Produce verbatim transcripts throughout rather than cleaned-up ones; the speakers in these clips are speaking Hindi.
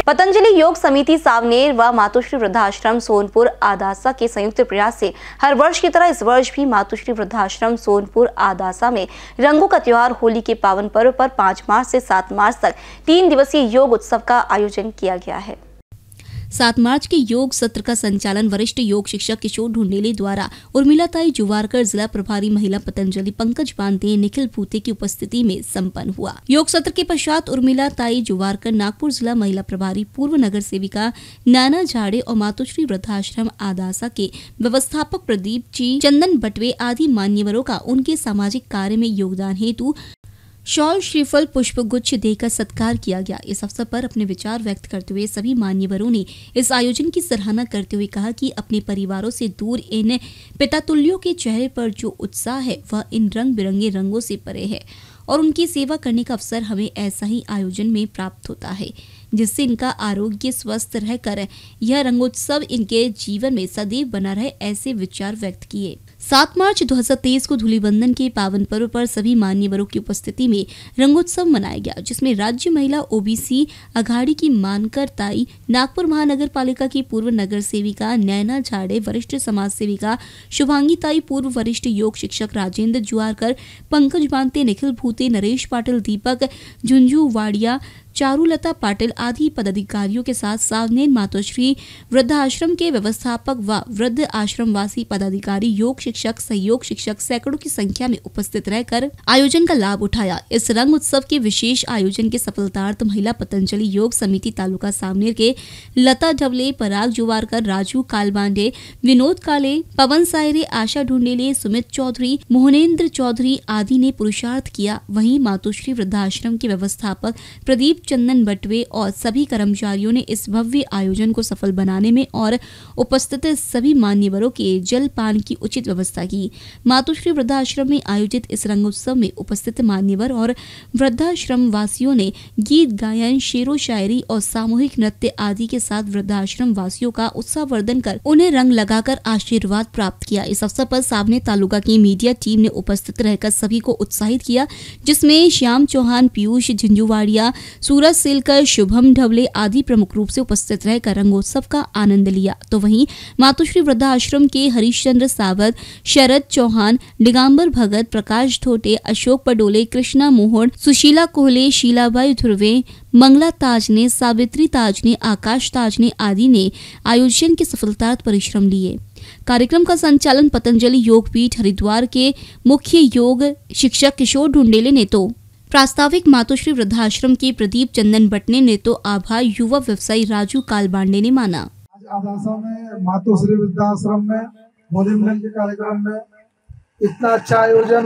पतंजलि योग समिति सावनेर व मातोश्री वृद्धाश्रम सोनपुर आदासा के संयुक्त प्रयास से हर वर्ष की तरह इस वर्ष भी मातोश्री वृद्धाश्रम सोनपुर आदासा में रंगों का त्योहार होली के पावन पर्व पर पाँच मार्च से सात मार्च तक तीन दिवसीय योग उत्सव का आयोजन किया गया है। सात मार्च के योग सत्र का संचालन वरिष्ठ योग शिक्षक किशोर ढूंढेले द्वारा उर्मिलाताई जुवारकर, जिला प्रभारी महिला पतंजलि पंकज बांदे, निखिल भूते की उपस्थिति में संपन्न हुआ। योग सत्र के पश्चात उर्मिलाताई जुवारकर, नागपुर जिला महिला प्रभारी, पूर्व नगर सेविका नाना झाड़े और मातोश्री वृद्धाश्रम आदासा के व्यवस्थापक प्रदीप जी, चंदन बटवे आदि मान्यवरों का उनके सामाजिक कार्य में योगदान हेतु शॉल, श्रीफल, पुष्प गुच्छ देकर सत्कार किया गया। इस अवसर पर अपने विचार व्यक्त करते हुए सभी मान्यवरों ने इस आयोजन की सराहना करते हुए कहा कि अपने परिवारों से दूर इन पितातुल्यों के चेहरे पर जो उत्साह है वह इन रंग बिरंगे रंगों से परे है और उनकी सेवा करने का अवसर हमें ऐसा ही आयोजन में प्राप्त होता है, जिससे इनका आरोग्य स्वस्थ रहकर यह रंगोत्सव इनके जीवन में सदैव बना रहे, ऐसे विचार व्यक्त किए। सात मार्च दो हज़ार तेईस को धूलिबंधन के पावन पर्व पर सभी मान्यवरों की उपस्थिति में रंगोत्सव मनाया गया, जिसमें राज्य महिला ओबीसी अघाड़ी की मानकर ताई, नागपुर महानगर पालिका की पूर्व नगर सेविका नैना झाड़े, वरिष्ठ समाज सेविका शुभांगी ताई, पूर्व वरिष्ठ योग शिक्षक राजेंद्र जुवारकर, पंकज बांते, निखिल भूते, नरेश पाटिल, दीपक झुंझुवाड़िया, चारुलता पाटिल आदि पदाधिकारियों के साथ सावनेर मातोश्री वृद्धाश्रम के व्यवस्थापक व वृद्ध आश्रमवासी पदाधिकारी, योग शिक्षक, सहयोग शिक्षक सैकड़ों की संख्या में उपस्थित रहकर आयोजन का लाभ उठाया। इस रंग उत्सव के विशेष आयोजन के सफलतार्थ महिला पतंजलि योग समिति तालुका सावनेर के लता ढवले, पराग जुवारकर, राजू कालबांडे, विनोद काले, पवन सायरे, आशा ढूंढेले, सुमित चौधरी, मोहनेन्द्र चौधरी आदि ने पुरुषार्थ किया। वहीं मातोश्री वृद्धाश्रम के व्यवस्थापक प्रदीप चंदन बटवे और सभी कर्मचारियों ने इस भव्य आयोजन को सफल बनाने में और उपस्थित सभी मान्यवरों के जल पान की उचित व्यवस्था की। मातोश्री वृद्धाश्रम में आयोजित इस रंगोत्सव में उपस्थित मान्यवर और वृद्धाश्रम वासियों ने गीत गायन, शेरो शायरी और सामूहिक नृत्य आदि के साथ वृद्धाश्रम वासियों का उत्साहवर्धन कर उन्हें रंग लगाकर आशीर्वाद प्राप्त किया। इस अवसर पर सावनेर तालुका की मीडिया टीम ने उपस्थित रहकर सभी को उत्साहित किया, जिसमें श्याम चौहान, पीयूष झुंझुवाड़िया, सूरज सेलकर, शुभम ढवले आदि प्रमुख रूप से उपस्थित रहकर रंगोत्सव का आनंद लिया। तो वहीं मातोश्री वृद्धाश्रम के हरीशचंद्र सावत, शरद चौहान, दिगंबर भगत, प्रकाश धोटे, अशोक पडोले, कृष्णा मोहन, सुशीला कोहले, शीलाबाई ध्रुवे, मंगला ताजने, सावित्री ताजने, आकाश ताजने आदि ने आयोजन के सफलतार्थ परिश्रम लिए। कार्यक्रम का संचालन पतंजलि योगपीठ हरिद्वार के मुख्य योग शिक्षक किशोर ढूंढेले ने तो प्रास्ताविक मातोश्री वृद्धाश्रम के प्रदीप चंदन बटने ने तो आभार युवा व्यवसायी राजू कालबांडे ने माना। आज आदासा में मातोश्री वृद्धाश्रम में होली मिलन के कार्यक्रम में इतना अच्छा आयोजन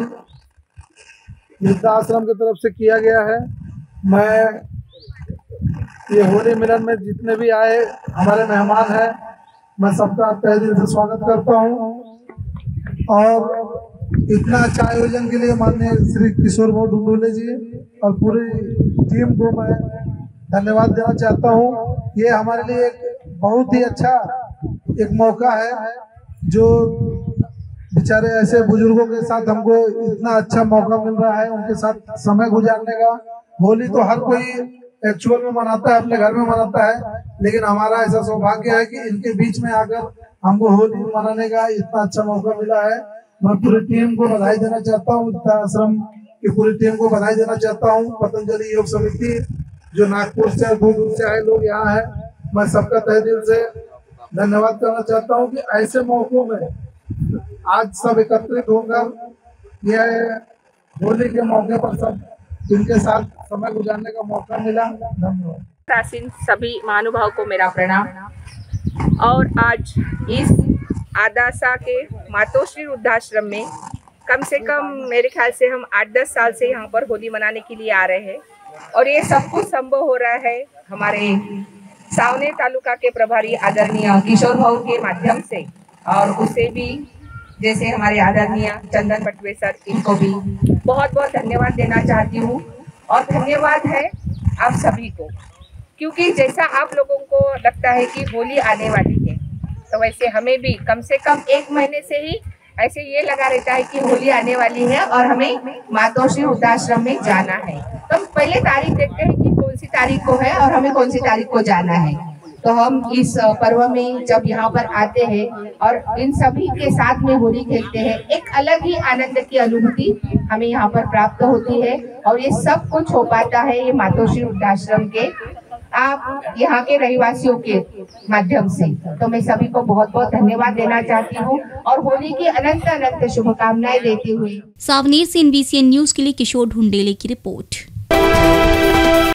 वृद्धाश्रम की तरफ से किया गया है। मैं ये होली मिलन में जितने भी आए हमारे मेहमान हैं, मैं सबका तहे दिल से स्वागत करता हूँ और इतना अच्छा आयोजन के लिए माननीय श्री किशोर भाऊ ढूंढोले जी और पूरी टीम को मैं धन्यवाद देना चाहता हूँ। ये हमारे लिए एक बहुत ही अच्छा एक मौका है, जो बेचारे ऐसे बुजुर्गों के साथ हमको इतना अच्छा मौका मिल रहा है उनके साथ समय गुजारने का। होली तो हर कोई एक्चुअल में मनाता है, अपने घर में मनाता है, लेकिन हमारा ऐसा सौभाग्य है कि इनके बीच में आकर हमको होली मनाने का इतना अच्छा मौका मिला है। मैं पूरी टीम को बधाई देना चाहता हूँ, वृद्धाश्रम की पूरी टीम को बधाई देना चाहता हूँ। पतंजलि योग समिति जो नागपुर से दूर दूर से आए लोग यहाँ हैं, मैं सबका तहे दिल से धन्यवाद करना चाहता हूँ कि ऐसे मौकों में आज सब एकत्रित होकर यह होली के मौके पर सब इनके साथ समय गुजारने का मौका मिला। धन्यवाद। प्राचीन सभी महानुभाव को मेरा प्रणाम। और आज इस आदासा के मातोश्री वृद्धाश्रम में कम से कम मेरे ख्याल से हम आठ दस साल से यहाँ पर होली मनाने के लिए आ रहे हैं और ये सब कुछ संभव हो रहा है हमारे सावनेर तालुका के प्रभारी आदरणीय किशोर भाऊ के माध्यम से, और उसे भी जैसे हमारे आदरणीय चंदन बटवे सर, इनको भी बहुत बहुत धन्यवाद देना चाहती हूँ। और धन्यवाद है आप सभी को, क्योंकि जैसा आप लोगों को लगता है कि होली आने वाली है, तो वैसे हमें भी कम से कम एक महीने से ही ऐसे ये लगा रहता है कि होली आने वाली है और हमें मातोश्री वृद्धाश्रम में जाना है। तो पहले तारीख देखते हैं कि कौन सी तारीख को है और हमें कौन सी तारीख को जाना है। तो हम इस पर्व में जब यहाँ पर आते हैं और इन सभी के साथ में होली खेलते हैं, एक अलग ही आनंद की अनुभूति हमें यहाँ पर प्राप्त होती है। और ये सब कुछ हो पाता है ये मातोश्री वृद्धाश्रम के आप यहाँ के रहवासियों के माध्यम से। तो मैं सभी को बहुत बहुत धन्यवाद देना चाहती हूँ और होली की अनंत अनंत शुभकामनाएं देती हुई सावनेर से एनबीसीएन न्यूज के लिए किशोर ढूंढेले की रिपोर्ट।